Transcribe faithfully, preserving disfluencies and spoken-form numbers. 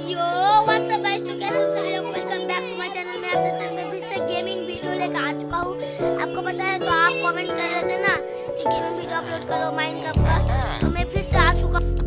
Yo what's up guys, तो कैसे हो सभी लोग। Welcome back to my channel. मैं अपने चैनल में फिर से गेमिंग वीडियो लेकर आ चुका हूँ। आपको पता है तो आप कमेंट कर रहे थे ना कि गेमिंग वीडियो अपलोड करो माइनक्राफ्ट का, तो मैं फिर से आ चुका हूँ।